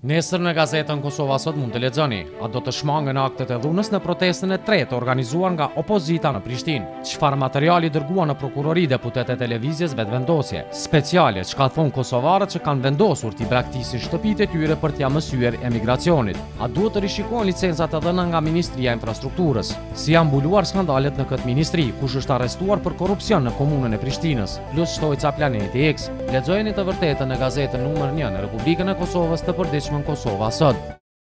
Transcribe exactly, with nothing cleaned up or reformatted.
Nesër në gazetën Kosova Sot mund të lexoni, a do të shmangën aktet e dhunës në protestën e tretë organizuar nga opozita në Prishtinë. Çfarë materiali dërguan në prokurori deputetet e lëvizjes vetëvendosje speciale, çka thon kosovarët që kanë vendosur t'i braktisin shtëpitë e tyre për t'ia mësyer emigracionit. A duhet të rishikohen licencat e dhëna nga Ministria e Infrastrukturës? Si janë mbuluar skandalet në këtë ministri, kush është arrestuar për korrupsion në komunën e Prishtinës, plus shtojca Planeti X. Lexojeni të vërtetën në gazetën numër një në Republikën e Kosovës të përditshme Kosova Sot.